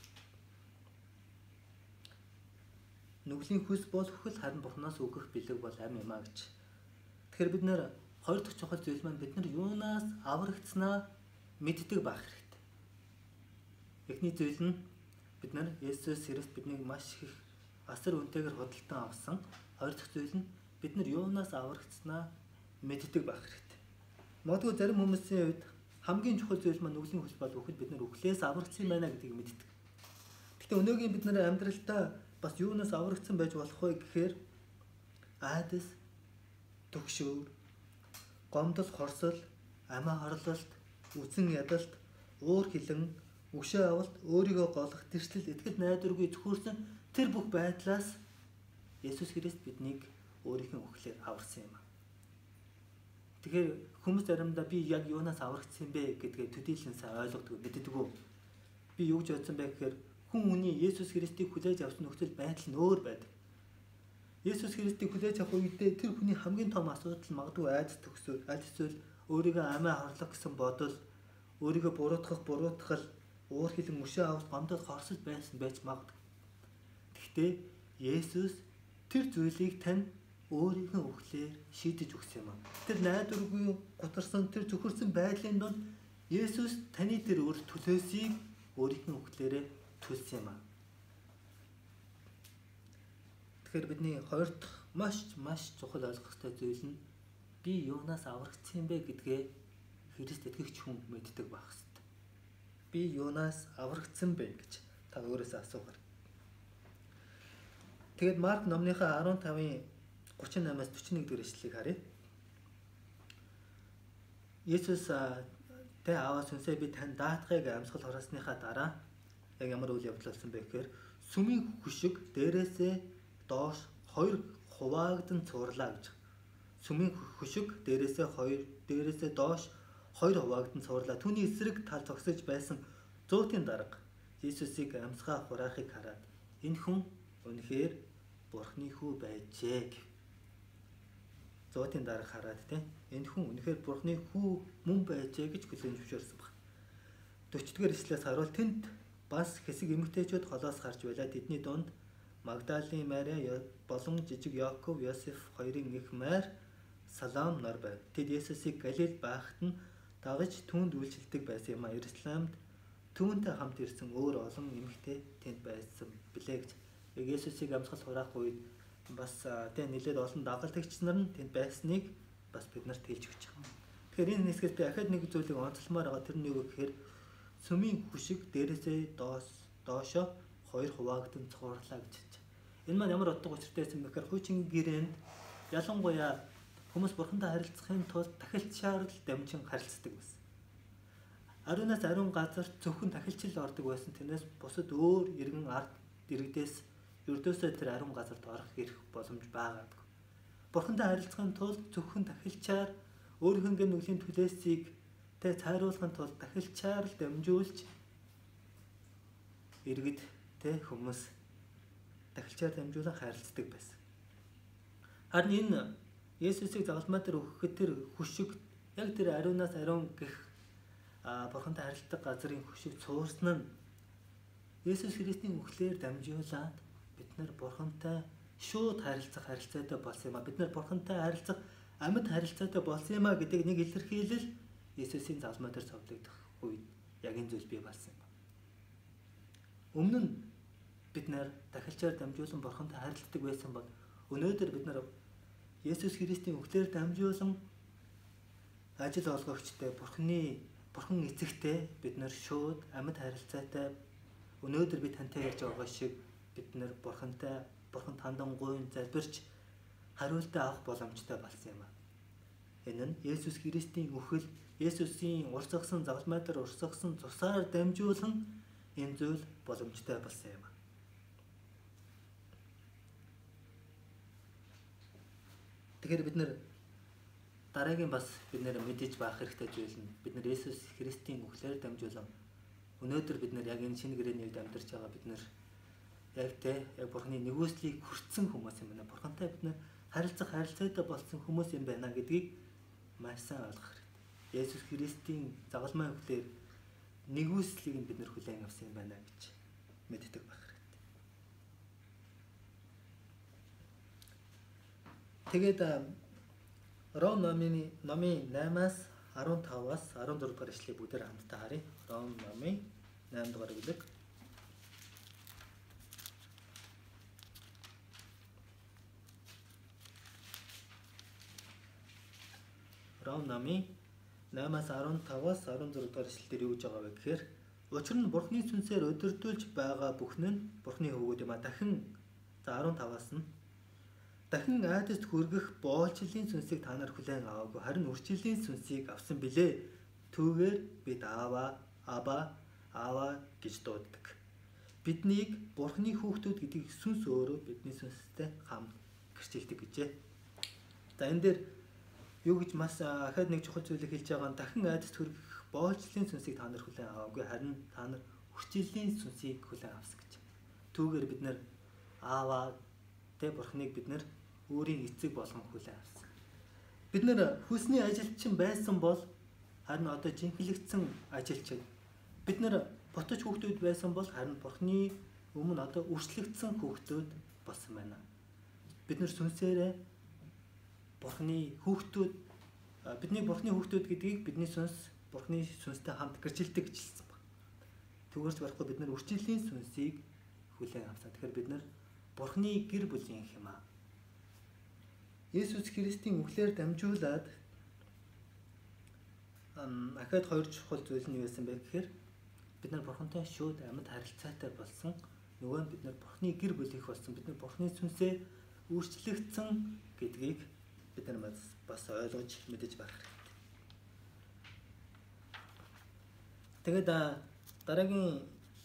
Нүглийн хүс бол үхэл харин Бурханаас өгөх бэлэг бол амь юмаа гэж. Тэгэхээр бид нар хоёр дахь чухал зүйл маань бид нар юунаас аврагдсанаа мэддэг байх хэрэгтэй. Эхний зүйл нь бид нар Есүс Христ биднийг маш их асар үнэтэйгээр худалдан авсан. Хоёр дахь зүйл нь бид нар юунаас аврагдсанаа мэддэг байх хэрэгтэй. Магадгүй зарим хүмүүсийн хувьд хамгийн чухал зүйл маань нүглийн хүс бол үхэл бид нар үхлээс аврагдсан байна гэдгийг мэддэг. Гэхдээ өнөөгийн бид нар амьдралдаа бас юунаас аврагдсан байж болох вэ гэхээр айдас, түгшүүр, гомдол, хорсол, амиа хорлолт, үзэн ядалт, уур хилэн, өшөө авалт, өөрийгөө голох, тэрслэл, итгэл найдваргүй зөвхөрсөн тэр бүх байдлаас Есүс Христ биднийг өөрийнхөө үхлээр аварсан юм. Тэгэхээр хүмүүс заримдаа би яг юунаас аврагдсан бэ гэдгээ төдийлөн сайн ойлгодог, мэддэг үү? Би юу гэж бодсон бэ гэхээр хүн хүний Есүс Христийг хүлээж авсан нөхцөл байдал нь өөр байдаг. Есүс Христийг хүлээж авах үедээ тэр хүний хамгийн том асуудал магадгүй айдас төгсөөл, аль эсвэл өөрийгөө амиа хорлох гэсэн бодол, өөрийгөө буруутгах, уур хилэн мөшөө авах гомдол хорсож байсан байж магадгүй. Гэхдээ Есүс тэр зүйлийг тань өөрийнхөө үхлээр шийдэж өгсөн юм аа. Тэр найдваргүй гутарсан, тэр зөвхөрсөн байдлын донд Есүс таны тэр өр төлөөсийг өөрийнхөө үхлээрээ төлсөн юм аа. Тэгэхээр бидний хоёр дахь маш чухал ойлгох ёстой зүйл нь би юунаас аврагдсан юм бэ гэдгээ Христ итгэгч хүн мэддэг байх ёстой. Би юунаас аврагдсан бэ гэж та өөрөөсөө асуугаар. Тэгээд Марк номныхаа 15-ын 38-аас 41 дэх эшлэлийг харъя. Есүс тэ аваа сүнсээ би тань даатгыг амьсгал хороосныхаа дараа яг ямар үйл явдал болсон бэ гэхээр сүмийн хүшиг дээрээсээ доош 2 хуваагдан цуурлаа гэж. Сүмийн хүшиг дээрээсээ доош 2 хуваагдан цуурлаа. Түүний эсрэг тал зогсож байсан 100-ийн дарга Есүсийг амьсгаа хураахыг хараад энэ хүн үнэхээр Бурхны хүү байжээ гэв. 100-ийн дарга хараад энэ хүн үнэхээр Бурхны хүү мөн байжээ гэж хүлээн зөвшөөрсөн баг. 40-р эшлээс харуул тэнд бас хэсэг эмэгтэйчүүд холоос гарч байлаа. Тэдний дунд Магдалийн Мария болон жижиг Яков, Йосеф хоёрын эх Мар, Салам нар байв. Тэд Есүсийг Галил байхад нь дагаж түүнд үйлчлдэг байсан юм а. Иерусалимд түүнтэй хамт ирсэн өөр олон эмэгтэй тэнд байсан билээ гэж. Есүсийг амьсгал хураах үед бас нэлээд олон дагалдагч нар нь тэнд байсныг бас бид нарт хэлж өгч байгаа. Тэгэхээр энэ хэсгээс би ахад нэг зүйлийг онцлмоор байгаа. Тэр нь юу гэхээр сүмийн хүшиг дээрээсээ доошо 2 хуваагдсан цуурлаа гэж хэлж байгаа. Энэ маань ямар утга учиртай юм бэ гэхээр хуучин гэрээнд ялангуяа хүмүүс Бурхантай харилцахын тулд тахилчаар л дамжин харилцдаг байсан. Ариунаас ариун газар зөвхөн тахилчил ордог байсан. Тэрнээс бусад өөр иргэн ард иргэдээс ердөөсөө тэр ариун газарт орох ирэх боломж байгаагүй. Бурхантай харилцахын тулд зөвхөн тахилчаар өөрийнхөө нүглийн түлээсийг цайруулахын тулд тахилчаар л дамжуулж иргэд хүмүүс тахилчаар дамжуулан харилцдаг байсан. Харин энэ Есүсийг загалмай дээр өгөхөд тэр хүшиг яг тэр ариунаас ариун гэх Бурхантай харилцах газрын хүшиг цуурсан нь Есүс Христийн үхлээр дамжуулаад бид нар Бурхантай шууд харилцах харилцаатай болсон юм а. Бид нар Бурхантай харилцах амьд харилцаатай болсон юм а гэдэг нэг илэрхийлэл Есүсийн загалмай дээр цовдлогдох үед яг энэ зүйл бий болсон юм. Өмнө нь бид нар тахилчаар дамжуулан Бурхантай харилцдаг байсан бол өнөөдөр бид нар Есүс Христийн үхлээр дамжуулан ажил олгогчтой Бурхан эцэгтэй бид нар шууд амьд харилцаатай өнөөдөр би тантай ярьж байгаа шиг бид нар Бурханд хандан гуйн залбирч хариултаа авах боломжтой болсон юм а. Энэ нь Есүс Христийн үхэл, Есүсийн урсгасан загалмай дээр урсгасан цусаар дамжуулан энэ зүйл боломжтой болсон юм а. Тэгэхээр бид нар дараагийн бас бид нэр мэдэж байх хэрэгтэй зүйл нь бид нар Есүс Христийн үхлээр дамжуулан өнөөдөр бид нар яг энэ шинэ гэрээний үед амьдарч байгаа бид нар яг Бурханы нэгүслийг хүртсэн хүмүүс юм байна. Бурхантай бид нар харилцах харилцаатай болсон хүмүүс юм байна гэдгийг маш сайн ойлгох хэрэгтэй. Есүс Христийн загалмай үхлээр нэгүслийг нь бид нар хүлээн авсан юм байна гэж мэддэг байх хэрэгтэй. Тэгээд Ром номын 8-аас 15-аас 14 дугаар эшлэгийг бүгдээр хамтдаа харъя. Ром номын 8 дугаар бүлэг. Ром номын 8-аас 15-аас 14 дугаар эшлэлээр юу гэж байгаа вэ гэхээр учир нь Бурхны сүнсээр өдөрдүүлж байгаа бүхэн нь Бурхны хөвгүүд юм а. Дахин 15-аас нь дахин айдаст хүргэх боолчлын сүнсийг та нар хүлээн аваагүй харин үрчлэлийн сүнсийг авсан билээ. Түүгээр бид Аава гэж дууддаг. Биднийг Бурхны хүүхдүүд гэдэг сүнс өөрөө бидний сүнстэй хамт гэрчилдэг гэжээ. За энэ дээр юу гэж маш ахаад нэг чухал зүйлийг хэлж байгаа нь дахин айдаст хүргэх боолчлын сүнсийг та нар хүлээн аваагүй харин та нар хүчиллийн сүнсийг хүлээн авсан гэж. Түүгээр бид нэр Ааваа тэ Бурхныг бид нэр өөрийн эцэг болгон хүлээн авсан. Бид нэр хүсний ажилчин байсан бол харин одоо жинхэнэлэгдсэн ажилчин. Бид нэр ботож хүүхдүүд байсан бол харин Бурхны өмнө одоо үрчлэгдсэн хүүхдүүд болсон байна. Бид нэр сүнсээрээ Бурхны хүүхдүүд, бидний Бурхны хүүхдүүд гэдгийг бидний сүнс Бурхны сүнстэй хамт гэрчилдэг гэж хэлсэн байна. Түүгээрч барахгүй бид нэр үрчлэлийн сүнсийг хүлээн авсан. Тэгэхээр бид нэр Бурхны гэр бүлийн юм аа. Есүс Христийн үхлээр дамжуулаад ахад хоёр чухал зүйл нь юу байсан бэ гэхээр бид нар Бурхантай шууд амьд харилцаатай болсон. Нөгөө нь бид нар Бурхны гэр бүлийнх болсон. Бид нар Бурхны сүнсээр өөрчлөгдсөн гэдгийг бид нар бас ойлгож мэдэж байх хэрэгтэй. Тэгээд дараагийн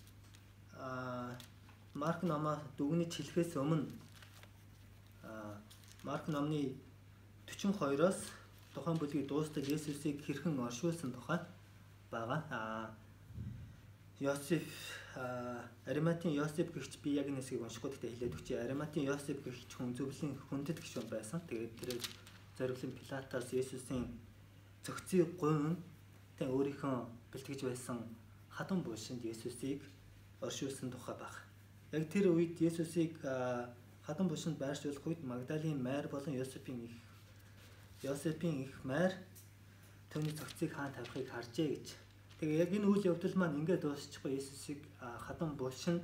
Марк номоо дүгнэж хэлэхээс өмнө Марк номны 42-оос тухайн бүлгийг дуустал Есүсийг хэрхэн оршуулсан тухай байгаа. Йосеф Ариматын Йосеф гэгч би яг энэ хэсгийг уншихгүй гэхдээ хэлээд өгчээ. Ариматын Йосеф гэгч хүн зөвлөлийн хүндэт гишүүн байсан. Тэгээд тэр зориглон Пилатаас Есүсийн цогцыг гуйн тэ өөрийнхөө бэлтгэж байсан хатан булшинд Есүсийг оршуулсан тухай баг. Яг тэр үед Есүсийг хатан булшинд байршуулах үед Магдалийн Майр болон Йосефийн их Майр түүний цогцыг хаан тавихыг харжээ гэж. Тэгээ яг энэ үйл явдал маань ингээд дуусчихгүй Есүсийг хатан булшинд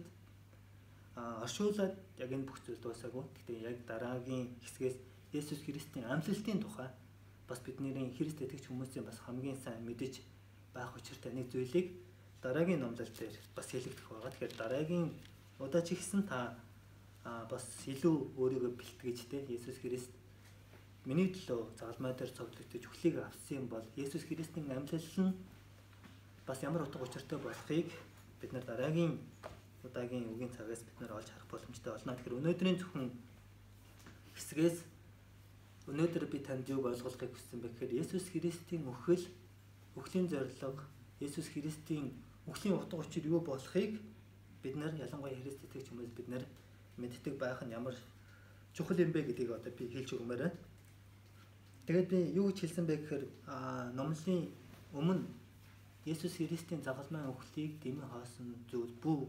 оршуулад яг энэ бүх зүйл дуусаагүй. Гэхдээ яг дараагийн хэсгээс Есүс Христийн амьлалтын тухай бас бидний Христ итгэж хүмүүсийн бас хамгийн сайн мэдэж байх учиртай нэг зүйлийг дараагийн номлол дээр бас хэлэгдэх байгаа. Тэгэхээр дараагийн удаа ч ихсэн та бас илүү өөрийгөө бэлтгэж тэ Есүс Христ миний төлөө загалмай дээр цогцлогдож үхлийг авсан бол Есүс Христийн амьлал нь бас ямар утга учиртай болохыг бид нар дараагийн удаагийн үгийн цагаас бид нар олж харах боломжтой болно. Тэгэхээр өнөөдрийн зөвхөн хэсгээс өнөөдөр би танд юуг ойлгуулахыг хүссэн бэ гэхээр Есүс Христийн үхлийн зорилго, Есүс Христийн үхлийн утга учир юу болохыг бид нар ялангуяа Христ итгэж хүмүүс бид нар мэддэг байх нь ямар чухал юм бэ гэдгийг одоо би хэлж өгмээр байна. Тэгээд би юу гэж хэлсэн бэ гэхээр номлын өмнө Есүс Христийн загалмай үхлийг дэмэн хоосон зүйл бүү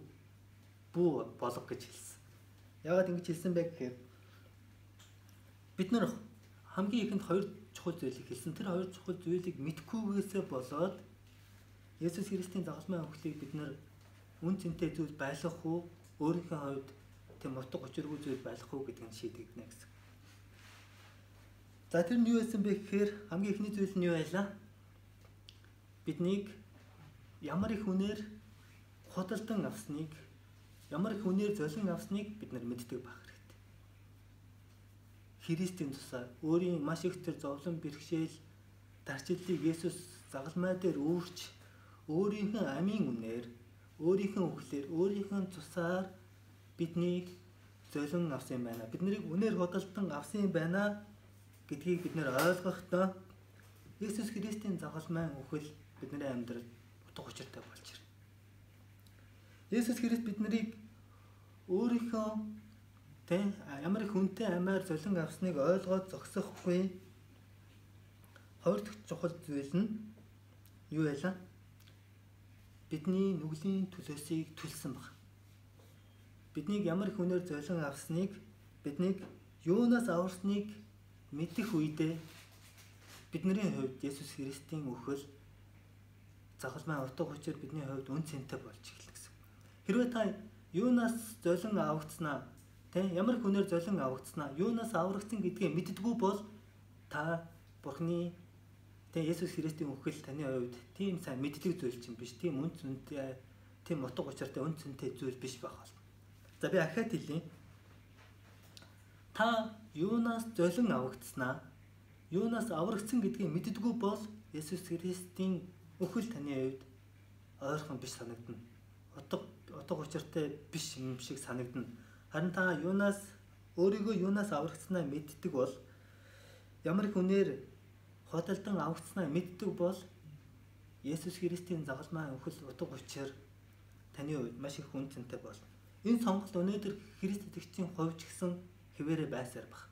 болго гэж хэлсэн. Яагаад ингэж хэлсэн бэ гэхээр бид нар хамгийн ихэнд хоёр чухал зүйлийг хэлсэн. Тэр хоёр чухал зүйлийг мэдхгүйгээсээ болоод Есүс Христийн загалмай үхлийг бид нар үн цэнтэй зүйл байлгах уу, өөрийнхөө хувьд тийм утга учиргүй зүйл байлгах уу гэдгийг шийдэгдэнэ гэсэн. За тэр нь юу байсан бэ гэхээр хамгийн ихний зүйл нь юу байлаа? Биднийг ямар их үнээр худалдан авсныг, ямар их үнээр золин авсныг бид нар мэддэг байх хэрэгтэй. Христийн тусаар өөрийн маш их тэр зовлон бэрхшээл дарчиллыг Есүс загалмай дээр үүрч өөрийнхөө амийн үнээр, өөрийнхөө үхлээр, өөрийнхөө цусаар биднийг золин авсан юм байна. Биднийг үнээр худалдан авсан юм байна гэдгийг бид нэр ойлгохдоо Есүс Христийн загалмай үхэл бидний амьдралд утга учиртай болж ирнэ. Есүс Христ биднийг өөрийнхөө ямар их үнэтэй амиар золин авсныг ойлгоод зогсохгүй. Хоёр дахь чухал зүйл нь юу байлаа? Бидний нүглийн төлөөсийг төлсөн баг. Биднийг ямар их үнээр золин авсныг, биднийг юунаас аварсныг мэдэх үедээ бидний хувьд Есүс Христийн үхэл загалмай утга учир бидний хувьд үн цэнтэй болж эхэлнэ гэсэн. Хэрвээ та юунаас золин авагдсанаа, ямар их үнээр золин авагдсанаа, юунаас аврагдсан гэдгээ мэддэггүй бол та Бурхны Есүс Христийн үхэл таны хувьд тийм сайн мэддэг зүйл чинь биш, тийм үн цэнтэй, тийм утга учиртай үн цэнтэй зүйл биш байх болно. За би ахаад хэлье. Та юунаас золин авагдсанаа, юунаас аврагдсан гэдгийг мэддэггүй бол Есүс Христийн үхэл таны хувьд ойрхон биш санагдана. Утга учиртай биш юм шиг санагдана. Харин та өөрийгөө юунаас аврагдсанаа мэддэг бол, ямар их үнээр худалдан авагдсанаа мэддэг бол Есүс Христийн загалмай үхэл утга учир таны хувьд маш их үн цэнтэй болно. Энэ сонголт өнөөдөр Христ итгэгчдийн хувьд ч гэсэн хэвээрээ байсаар баг.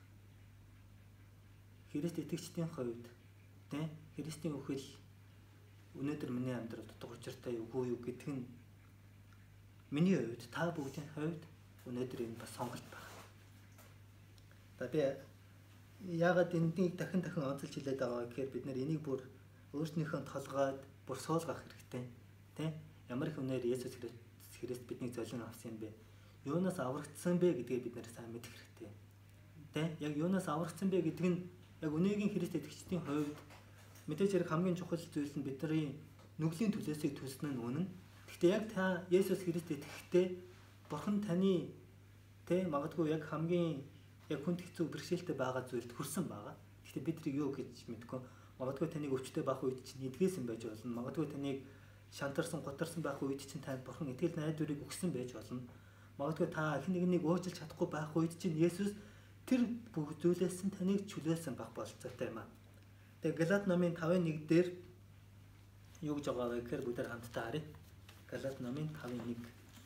Христ итгэгчдийн хувьд тэ Христийн үхэл өнөөдөр миний амьдралд утга учиртай үгүй юу гэдг нь миний хувьд та бүгдийн хувьд өнөөдөр энэ бас сонголт баг. За би яагаад энийг дахин онцолж хэлээд байгаа гэхээр бид нэр энийг бүр өөрснийхөө толгойд бүр суулгах хэрэгтэй. Тэ? Ямар их үнээр Есүс Христ биднийг золион авсан юм бэ? Юунаас аврагдсан бэ гэдгийг бид нэр сайн мэдэх хэрэгтэй. Тэ? Яг юунаас аврагдсан бэ гэдэг нь яг өнөөгийн Христ итгэгчдийн хувьд мэдээж хэрэг хамгийн чухал зүйл нь бидний нүглийн төлөөсөө төснө нь үнэн. Гэхдээ яг та Есүс Христ итгэхдээ Бурхан таны тэ магадгүй яг хамгийн яг хүнд хэцүү бэрхшээлтэй байгаа зүйлд хүрсэн байгаа. Гэхдээ бид нар юу гэж мэдгүй. Магадгүй таныг өвчтэй байх үед чинь эдгээсэн байж болно. Магадгүй таныг шантарсан, гутарсан байх үед чинь танд Бурхан итгэл найдварыг өгсөн байж болно. Магадгүй та хэн нэгнийг уучлах чадахгүй байх үед чинь Есүс тэр бүх зүйлээс нь таныг чөлөөлсөн байх болцоотой юм аа. Тэгээ Галат номын 5:1 дээр юу гэж байгаа вэ гэхээр бүгд хамтдаа харъя. Галат номын 5:1.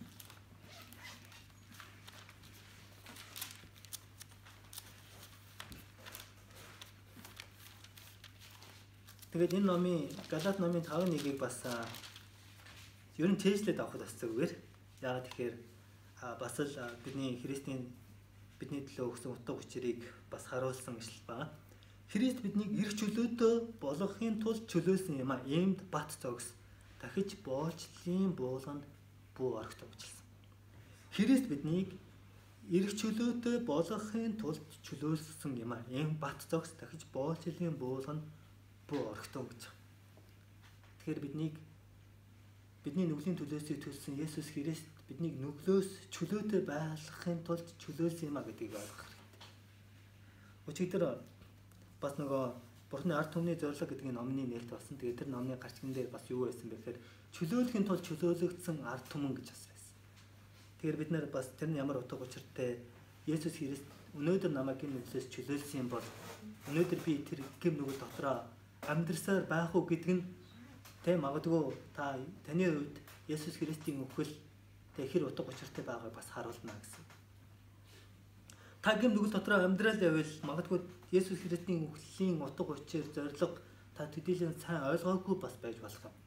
Тэгээд энэ номын Галат номын 5:1-ийг бас ер нь чэйжлээд авахд бас зүгээр. Яагаад тэгэхээр бас л бидний Христийн бидний төлөө өгсөн утга учирыг бас харуулсан ишлэл байна. Христ биднийг эрх чөлөөтэй болгохын тулд чөлөөлсөн юм а. Иймд бат зогс дахиж боолчлын буулганд бүү орогт уучлсан. Христ биднийг эрх чөлөөтэй болгохын тулд чөлөөлсөн юм а. Ийм бат зогс дахиж боолчлын буулганд бүү орогт гэж. Тэгэхээр бидний нүглийн төлөөсөө төлсөн Есүс Христ биднийг нүглөөс чөлөөтэй байлгахын тулд чөлөөлсөн юм а гэдгийг ойлгох хэрэгтэй. Өчигдөр бас нөгөө Бурхны ард түмний зорилго гэдэг номны нээлт болсон. Тэгээд тэр номны гарчган дээр бас юу байсан бэ гэхээр чөлөөлөхийн тулд чөлөөлөгдсөн ард түмэн гэж бас байсан. Тэгэхээр бид нэр бас тэр нь ямар утга учиртай Есүс Христ өнөөдөр намайг гин нүглээс чөлөөлсөн юм бол өнөөдөр би тэр гин нүгэл дотроо амьдрсаар байх уу гэдэг нь тэ магадгүй таны хувьд Есүс Христийн үхэл хэр утга учиртай байгааг бас харуулна гэсэн. Та гин нүгэл дотроо амьдрал явбал магадгүй Есүс Христийн үхлийн утга учир зорилго та төдийлөн сайн ойлгоогүй бас байж болох юм.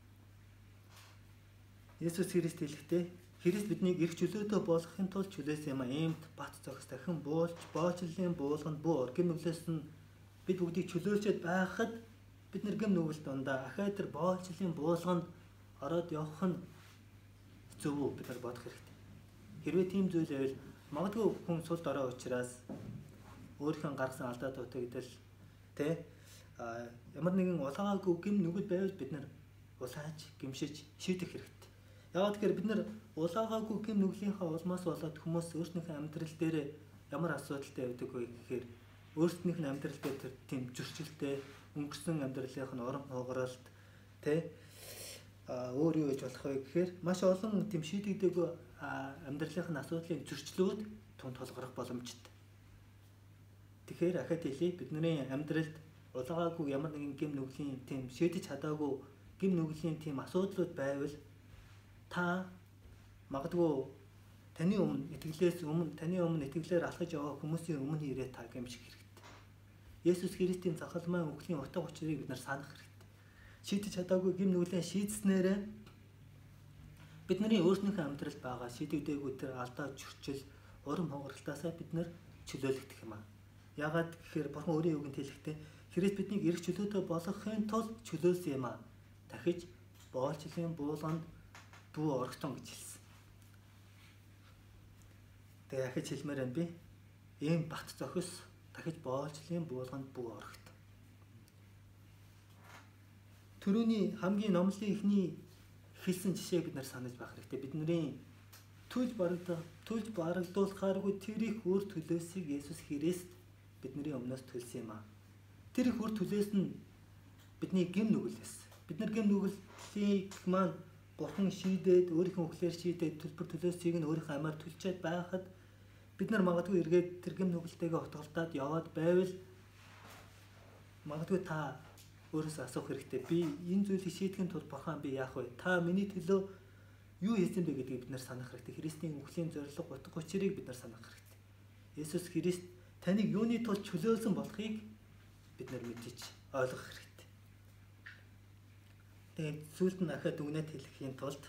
Есүс Христ хэлэхдээ Христ биднийг эрх чөлөөтэй болгохын тулд чөлөөсөн юм а. Иймд бат зогс дахин боочлын буулганд бүү ор. Гин нүглээс нь бид бүгдийг чөлөөлчөд байхад бид нар гин нүгэл дундаа ахаа тэр боолчлын буулганд ороод явах нь зөв үү бид нар бодох хэрэгтэй. Хэрвээ тийм зүйл байвал магадгүй хүн сул дорой учраас өөрийнхөө гаргасан алдаа дутагдал тэ ямар нэгэн улаагүй гин нүгэл байвал бид нар улааж гимшиж шийдэх хэрэгтэй. Яагаад гэхээр бид нар улаагүй гин нүглийнхаа улмаас болоод хүмүүс өөрсдийнхөө амьдрал дээр ямар асуудалтай байдаг вэ гэхээр өөрсдийнх нь амьдрал дээр тэр тийм зөрчилтэй өнгөрсөн амьдралынх нь орон хоогооролт тэ өөр юу гэж болох вэ гэхээр маш олон тийм шийдэгдээгүй амьдралынх нь асуудлыг зөрчлөөд тун толгорох боломжтой. Тэгэхээр ахад хэлий бидний амьдралд улгаагүй ямар нэгэн гим нүглийн тийм шийдэж чадаагүй гим нүглийн тийм асуудлууд байвал та магадгүй таны өмнө итгэлээр алхаж яваа хүмүүсийн өмнө ирээ та гэмших хэрэгтэй. Есүс Христийн цахалмай үхлийн утга учирыг бид нар санах хэрэгтэй. Шийдэж чадаагүй гим нүглээ шийдснээрээ бидний өөрсдийнхөө амьдралд байгаа шийдэгдээгүй тэр алдаа зөрчил урам хугаралтаасаа бид нар чөлөөлөгдөх юм аа. Яагаад гэхээр Бурхан өөрийн үгэнд хэлэхдээ Христ биднийг эрх чөлөөтэй болгохын тулд чөлөөлсөн юм аа. Дахиж боолчлын буулганд бүү орогтон гэж хэлсэн. Тэгээ ахиж хэлмээр байна би. Ийм бат зохис дахиж боолчлын буулганд бүү орогтон. Төрөний хамгийн номлын эхний хэлсэн жишээг бид нар санаж байх хэрэгтэй. Бидний төлж барагдуулахааргүй тэр их үр төлөөсийг Есүс Христ бидний өмнөөс төлсөн юм аа. Тэр их үр төлөөс нь бидний гим нүгэлээс. Бид нар гим нүглийг маань Бурхан шийдээд өөрийнхөө үхлээр шийдээд төлбөр төлөөсийг нь өөрийнхөө амаар төлчихэд байхад бид нар магадгүй эргээд тэр гим нүгэлтэйгээ утгалтаад яваад байвал магадгүй та өөрөөсөө асуух хэрэгтэй. Би энэ зүйлийг шийдэхин тулд Бурхан би яах вэ? Та миний төлөө юу хийсэн бэ гэдгийг бид нар санах хэрэгтэй. Христийн үхлийн зорилго, утга учирыг бид нар санах хэрэгтэй. Есүс Христ таныг юуны тулд чөлөөлсөн болохыг бид нар мэдэж ойлгох хэрэгтэй. Тэгээд сүүлд нь ахаад үгнэт хэлэхийн тулд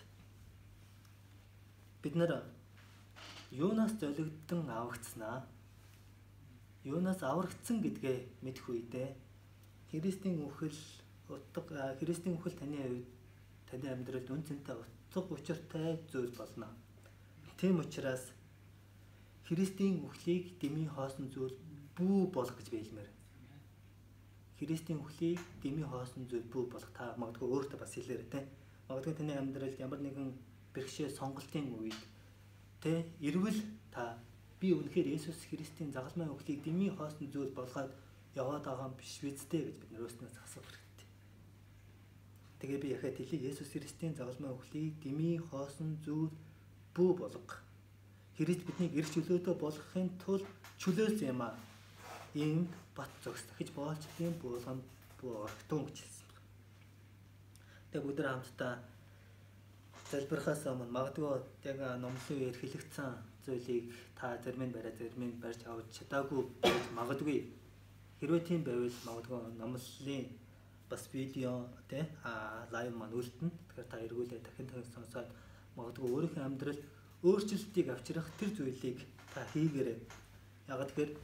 бид нар юунаас золигдсон аврагдсанаа, юунаас аврагдсан гэдгээ мэдэх үедээ Христийн үхэл таны хувьд таны амьдралд үн цэнтэй утга учиртай зүйл болно. Тийм учраас Христийн үхлийг дэмий хоосон зүйл бүү болох гэж биелмээр. Христийн үхлийг дэмий хоосон зүйл бүү болох. Та магадгүй өөртөө бас хэлээрэй те. Магадгүй таны амьдралд ямар нэгэн бэрхшээл сонголтын үед те эрвэл та би үнэхээр Есүс Христийн загалмай үхлийг дэмий хоосон зүйл болгоод яваад байгаа юм биш үсттэй гэж бид нар өөрснөөс асуух хэрэгтэй. Тэгээ би яхад хэлий Есүс Христийн загалмай үхлийг дэмий хоосон зүйл бүү болго. Христ биднийг эрх чөлөөтэй болгохын тулд чөлөөлсөн юм аа. Ийм бат зогс дахиж боолчлын буулгам буу орхитун гэж хэлсэн байна. Тэгээ бүгд хамтдаа залбирахаас өмнө магадгүй яг номлын үеэр хэлэгдсэн зүйлийг та зарим нь барьж авч чадаагүй магадгүй. Хэрвээ тийм байвал магадгүй номлын бас видео те лайв маань үлдэнэ. Тэгэхээр та эргүүлээ дахин сонсоод магадгүй өөрийнхөө амьдрал өөрчлөлтийг авчрах тэр зүйлийг та хийгээрэй. Яг тэгэхээр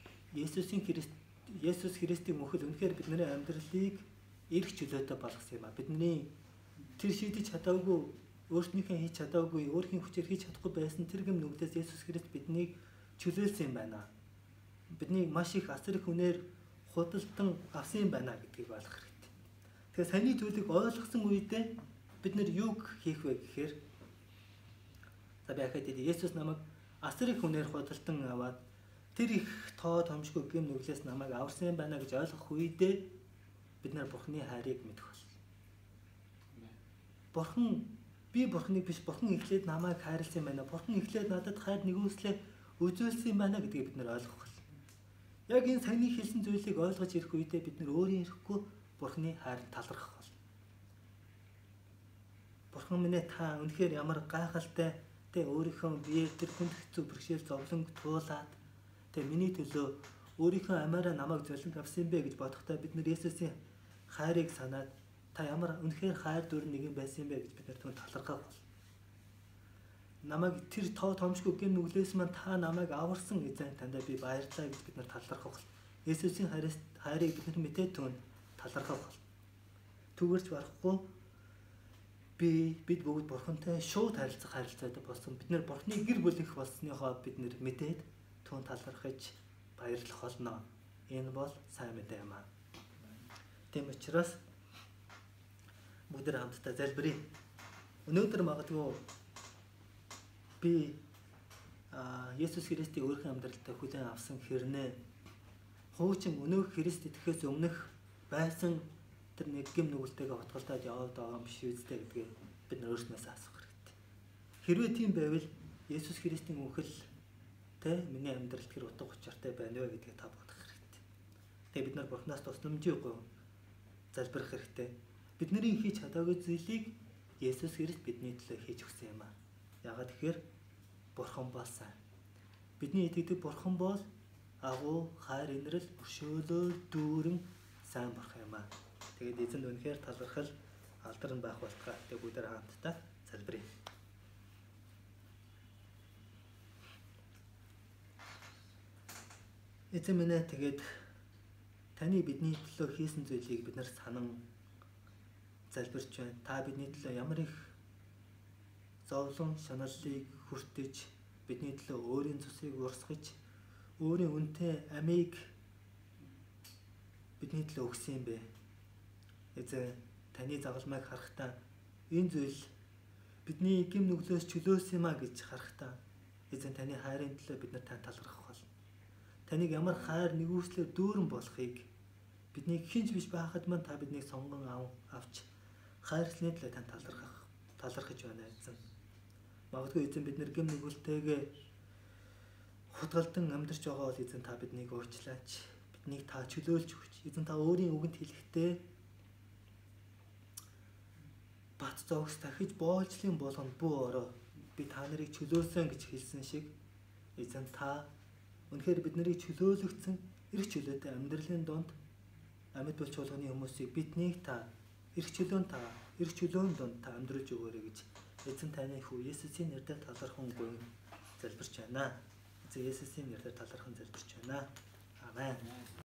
Есүс Христийн үхэл үнэхээр бидний амьдралыг эрх чөлөөтэй болгосон юм а. Бидний тэр шийдэж чадаагүй, өөрснийхээ хийж чадаагүй, өөрхийн хүчээр хийж чадахгүй байсан тэр гэм нүглээс Есүс Христ биднийг чөлөөлсөн юм байна. Биднийг маш их асар их үнээр худалдан авсан юм байна гэдгийг ойлгох хэрэгтэй. Тэгэхээр саяны зүйлийг ойлгосон үедээ бид нар юг хийх вэ гэхээр за би ахад Есүс намайг асар их үнээр худалдан аваад тэр их тоо томшгүй гэм нүглээс намайг аварсан юм байна гэж ойлгох үедээ бид нар Бурхны хайрыг мэдэх болно. Би Бурхныг биш, Бурхан эхлээд намайг хайрлсан юм байна. Бурхан эхлээд надад хайр нэгүслээ үзүүлсэн юм байна гэдгийг бид нар ойлгох болно. Яг энэ саяны хэлсэн зүйлийг ойлгож ирэх үедээ бид нар өөрийн ирэхгүй Бурхны хайранд талархах болно. Бурхан минь та үнэхээр ямар гайхалтай тэ өөрийнхөө биеэр тэр хүнд хэцүү бэрхшээл зовлонг туулаад тэ миний төлөө өөрийнхөө амаараа намайг золинг авсан бэ гэж бодохдоо бид нар Есүсийн хайрыг санаад та ямар үнэхээр хайр дүр нэгэн байсан юм бэ гэж бид нар түүнд талархах бол. Намайг тэр тоо томшгүй гэм нүглээс маань та намайг аварсан эзэн тандаа би баярлалаа гэж бид нар талархах бол. Есүсийн хайрыг бид нар мэдээд түүнд талархах бол. Түгэрч барахгүй бид бүгд Бурхантай шууд харилцаатай болсон. Бид нар Бурхны гэр бүл их болсныхоо бид нар мэдээд түүнд талархаж баярлах болно. Энэ бол сайн мэдээ юм аа. Тийм учраас бүгд хамтдаа залбирая. Өнөөдөр магадгүй би Есүс Христийг өөрийнхөө амьдралдаа хүлээн авсан хэрнээ хуучин өнөөх Христ итгэхээс өмнөх байсан тэр нэг гэм нүгэлтэйгээ хотголдоод яваад байгаа юм биш үстэй гэдгийг бид нар өөрснөөс асуух хэрэгтэй. Хэрвээ тийм байвал Есүс Христийн үхэл тэ миний амьдралд хэр утга учиртай байна вэ гэдгийг та бодох хэрэгтэй. Тэгээ бид нар Бурханаас тусламжийг залбирах хэрэгтэй. Бидний хийж чадаагүй зүйлийг Есүс Христ бидний төлөө хийж өгсөн юм аа. Яагаад тэгэхээр Бурхан бол сайн. Бидний итгэдэг Бурхан бол агуу, хайр, инрэл, өршөөлөөр дүүрэн сайн Бурхан юм аа. Тэгээд эзэнд үнэхээр талархал алдарн байх болтугай. Тэгээд бүгд хамтдаа залбирая. Эзэн минь тэгээд таны бидний төлөө хийсэн зүйлийг бид нар санан залбирч байна. Та бидний төлөө ямар их зовлон шаналлыг хүртэж бидний төлөө өөрийн цусыг урсгаж өөрийн үнэтэй амийг бидний төлөө өгсөн юм бэ. Эзэн таны загалмайг харахтаа энэ зүйл бидний гэм нүглөөс чөлөөсөн юм а гэж харахтаа эзэн таны хайрын төлөө бид нар тань талархах бол. Таныг ямар хайр нэгүслэр дүүрэн болохыг бидний хинч биш байхад маань та биднийг сонгон авч хайрлсны төлөө тань талархаж байна эзэн. Магадгүй эзэн бид нар гэм нүгэлтэйгээ хутгалдан амьдарч байгаа бол эзэн та биднийг уучлаач. Биднийг та чөлөөлж өгч. Эзэн та өөрийн үгэнд хэлэхдээ бат зогс дахиж боолчлын болгонд бүү ороо би та нарыг чөлөөлсөн гэж хэлсэн шиг эзэн та үнэхээр бид нарыг чөлөөлөгдсөн эрх чөлөөтэй амьдралын донд амьд бол чуулганы хүмүүсийг биднийг та эрх чөлөөний донд та амьдруулж өгөөрэй гэж эзэн таны хүү Есүсийн нэрээр талархан гуйн залбирч байна. Эзэн Есүсийн нэрээр талархан залбирч байна. Амен.